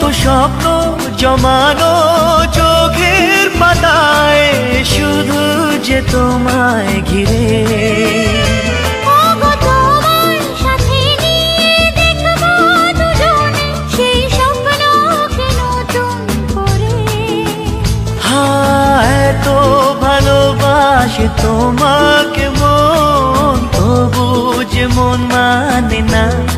স্বপ্ন জমানো চোখের পাতায় শুধু যে তোমায় ঘিরে। এতো ভালোবাসে তোমাকে মন, তবু যে মন মানে না।